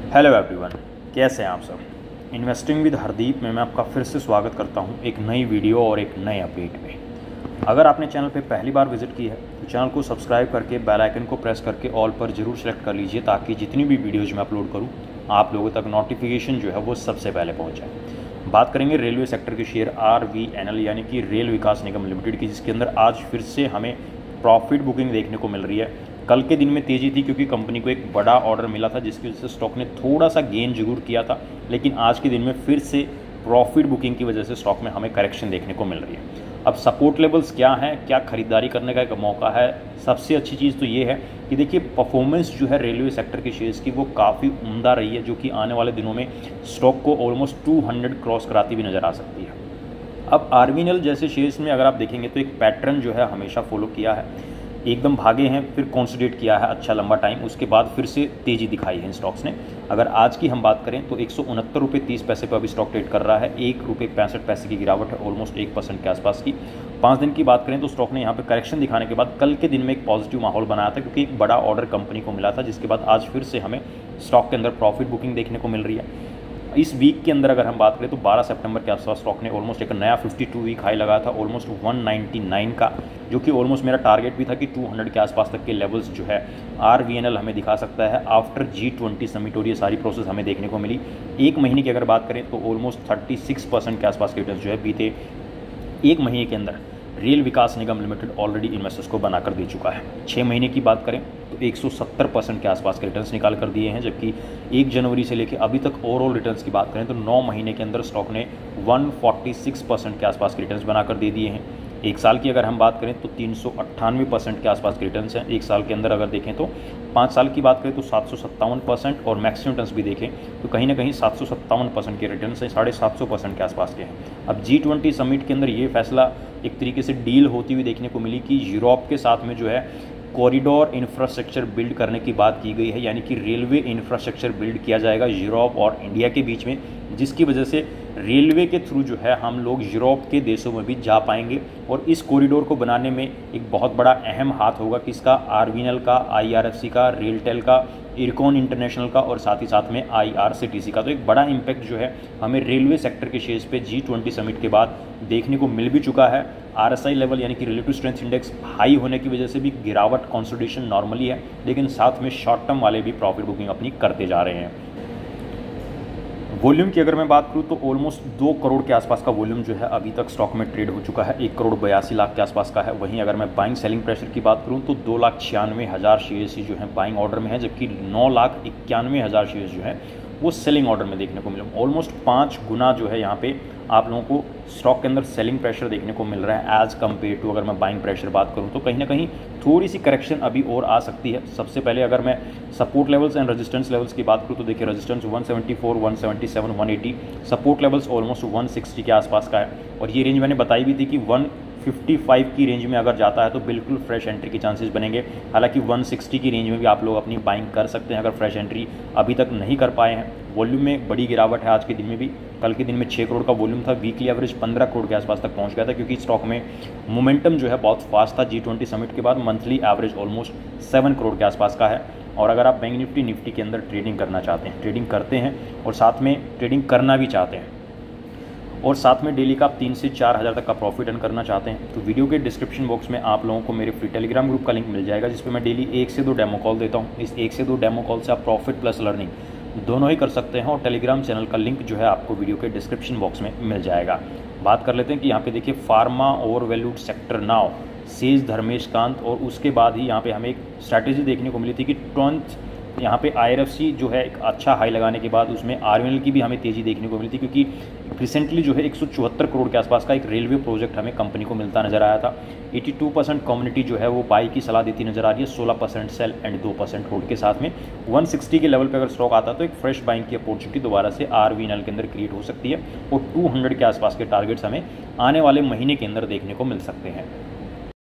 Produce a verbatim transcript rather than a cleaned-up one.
Hello everyone, कैसे हैं आप सब। इन्वेस्टिंग विद हरदीप में मैं आपका फिर से स्वागत करता हूं एक नई वीडियो और एक नए अपडेट में। अगर आपने चैनल पे पहली बार विजिट की है तो चैनल को सब्सक्राइब करके बेल आइकन को प्रेस करके ऑल पर जरूर सेलेक्ट कर लीजिए, ताकि जितनी भी वीडियोज़ मैं अपलोड करूँ आप लोगों तक नोटिफिकेशन जो है वो सबसे पहले पहुँच जाए। बात करेंगे रेलवे सेक्टर के share R V N L यानी कि रेल विकास निगम लिमिटेड की, जिसके अंदर आज फिर से हमें प्रॉफिट बुकिंग देखने को मिल रही है। कल के दिन में तेज़ी थी क्योंकि कंपनी को एक बड़ा ऑर्डर मिला था, जिसकी वजह से स्टॉक ने थोड़ा सा गेन जरूर किया था, लेकिन आज के दिन में फिर से प्रॉफिट बुकिंग की वजह से स्टॉक में हमें करेक्शन देखने को मिल रही है। अब सपोर्ट लेवल्स क्या हैं, क्या खरीदारी करने का एक मौका है। सबसे अच्छी चीज़ तो ये है कि देखिए परफॉर्मेंस जो है रेलवे सेक्टर के शेयर्स की वो काफ़ी उम्दा रही है, जो कि आने वाले दिनों में स्टॉक को ऑलमोस्ट टू हंड्रेड क्रॉस कराती हुई नज़र आ सकती है। अब आर वी एन एल जैसे शेयर्स में अगर आप देखेंगे तो एक पैटर्न जो है हमेशा फॉलो किया है, एकदम भागे हैं, फिर कॉन्सोलिडेट किया है अच्छा लंबा टाइम, उसके बाद फिर से तेज़ी दिखाई है इन स्टॉक्स ने। अगर आज की हम बात करें तो एक सौ उनहत्तर रुपये तीस पैसे पर अभी स्टॉक ट्रेड कर रहा है, एक रुपये पैंसठ पैसे की गिरावट है, ऑलमोस्ट एक परसेंट के आसपास की। पाँच दिन की बात करें तो स्टॉक ने यहाँ पे करेक्शन दिखाने के बाद कल के दिन में एक पॉजिटिव माहौल बनाया था, क्योंकि एक बड़ा ऑर्डर कंपनी को मिला था, जिसके बाद आज फिर से हमें स्टॉक के अंदर प्रॉफिट बुकिंग देखने को मिल रही है। इस वीक के अंदर अगर हम बात करें तो बारह सितंबर के आसपास स्टॉक ने ऑलमोस्ट एक नया बावन वीक हाई लगाया था, ऑलमोस्ट एक सौ निन्यानवे का, जो कि ऑलमोस्ट मेरा टारगेट भी था कि दो सौ के आसपास तक के लेवल्स जो है आर वी एन एल हमें दिखा सकता है आफ्टर जी ट्वेंटी समिट, और ये सारी प्रोसेस हमें देखने को मिली। एक महीने की अगर बात करें तो ऑलमोस्ट छत्तीस परसेंट के आसपास के रिटर्न जो है बीते एक महीने के अंदर रेल विकास निगम लिमिटेड ऑलरेडी इन्वेस्टर्स को बनाकर दे चुका है। छः महीने की बात करें तो एक सौ सत्तर परसेंट के आसपास के रिटर्न्स निकाल कर दिए हैं, जबकि एक जनवरी से लेकर अभी तक ओवरऑल रिटर्न्स की बात करें तो नौ महीने के अंदर स्टॉक ने एक सौ छियालीस परसेंट के आसपास के रिटर्न्स बनाकर दे दिए हैं। एक साल की अगर हम बात करें तो तीन सौ अट्ठानवे परसेंट के आसपास के रिटर्न्स हैं एक साल के अंदर। अगर देखें तो पाँच साल की बात करें तो सात सौ सत्तावन परसेंट, और मैक्सिमम रिटर्न्स भी देखें तो कहीं ना कहीं सात सौ सत्तावन परसेंट के रिटर्न्स हैं, साढ़े सात सौ परसेंट के आसपास के हैं। अब जी ट्वेंटी समिट के अंदर ये फैसला एक तरीके से डील होती हुई देखने को मिली कि यूरोप के साथ में जो है कॉरिडोर इंफ्रास्ट्रक्चर बिल्ड करने की बात की गई है, यानी कि रेलवे इंफ्रास्ट्रक्चर बिल्ड किया जाएगा यूरोप और इंडिया के बीच में, जिसकी वजह से रेलवे के थ्रू जो है हम लोग यूरोप के देशों में भी जा पाएंगे। और इस कॉरिडोर को बनाने में एक बहुत बड़ा अहम हाथ होगा किसका, आर वी एन एल का, आई आर एफ सी का, रेलटेल का, इरकॉन इंटरनेशनल का, और साथ ही साथ में I R C T C का। तो एक बड़ा इम्पैक्ट जो है हमें रेलवे सेक्टर के शेयर्स पे जी ट्वेंटी समिट के बाद देखने को मिल भी चुका है। आर एस आई लेवल यानी कि रिलेटिव स्ट्रेंथ इंडेक्स हाई होने की वजह से भी गिरावट कंसोलिडेशन नॉर्मली है, लेकिन साथ में शॉर्ट टर्म वाले भी प्रॉफिट बुकिंग अपनी करते जा रहे हैं। वॉल्यूम की अगर मैं बात करूं तो ऑलमोस्ट दो करोड़ के आसपास का वॉल्यूम जो है अभी तक स्टॉक में ट्रेड हो चुका है, एक करोड़ बयासी लाख के आसपास का है। वहीं अगर मैं बाइंग सेलिंग प्रेशर की बात करूं तो दो लाख छियानवे हज़ार शेयर्स ही जो है बाइंग ऑर्डर में है, जबकि नौ लाख इक्यानवे हज़ार शेयर्स जो है वो सेलिंग ऑर्डर में देखने को मिले। ऑलमोस्ट पाँच गुना जो है यहाँ पे आप लोगों को स्टॉक के अंदर सेलिंग प्रेशर देखने को मिल रहा है एज़ कम्पेयर टू अगर मैं बाइंग प्रेशर बात करूँ तो कहीं ना कहीं थोड़ी सी करेक्शन अभी और आ सकती है। सबसे पहले अगर मैं support levels and resistance levels की बात करूँ तो देखिए रेजिस्टेंस एक सौ चौहत्तर, एक सौ सतहत्तर, एक सौ अस्सी, सपोर्ट लेवल्स ऑलमोस्ट एक सौ साठ के आसपास का है, और ये रेंज मैंने बताई भी थी कि एक सौ पचपन की रेंज में अगर जाता है तो बिल्कुल फ्रेश एंट्री के चांसेस बनेंगे। हालांकि एक सौ साठ की रेंज में भी आप लोग अपनी बाइंग कर सकते हैं अगर फ्रेश एंट्री अभी तक नहीं कर पाए हैं। वॉल्यूम में बड़ी गिरावट है आज के दिन में भी, कल के दिन में छः करोड़ का वॉल्यूम था, वीकली एवरेज पंद्रह करोड़ के आसपास तक पहुंच गया था, क्योंकि स्टॉक में मोमेंटम जो है बहुत फास्ट था जी ट्वेंटी समिट के बाद। Monthly average almost seven crore के आसपास का है। और अगर आप बैंक निफ्टी निफ्टी के अंदर ट्रेडिंग करना चाहते हैं, ट्रेडिंग करते हैं और साथ में ट्रेडिंग करना भी चाहते हैं, और साथ में डेली का आप तीन से चार हज़ार तक का प्रॉफिट अर्न करना चाहते हैं, तो वीडियो के डिस्क्रिप्शन बॉक्स में आप लोगों को मेरे फ्री टेलीग्राम ग्रुप का लिंक मिल जाएगा, जिस पे मैं डेली एक से दो डेमो कॉल देता हूँ। इस एक से दो डेमो कॉल से आप प्रॉफिट प्लस लर्निंग दोनों ही कर सकते हैं, और टेलीग्राम चैनल का लिंक जो है आपको वीडियो के डिस्क्रिप्शन बॉक्स में मिल जाएगा। बात कर लेते हैं कि यहाँ पे देखिए pharma over valued sector now says Dharmesh Kant, और उसके बाद ही यहाँ पे हमें एक स्ट्रैटेजी देखने को मिली थी कि ट्वेंथ यहाँ पे आई आर एफ सी जो है एक अच्छा हाई लगाने के बाद उसमें आर वी एन एल की भी हमें तेज़ी देखने को मिली थी, क्योंकि रिसेंटली जो है एक सौ चौहत्तर करोड़ के आसपास का एक रेलवे प्रोजेक्ट हमें कंपनी को मिलता नजर आया था। बयासी परसेंट कम्युनिटी जो है वो बाई की सलाह देती नजर आ रही है, सोलह परसेंट सेल एंड दो परसेंट होल्ड के साथ में। एक सौ साठ के लेवल पे अगर स्टॉक आता तो एक फ्रेश बाइंग की अपॉर्चुनिटी दोबारा से आर वी एन एल के अंदर क्रिएट हो सकती है, और दो सौ के आसपास के टारगेट्स हमें आने वाले महीने के अंदर देखने को मिल सकते हैं।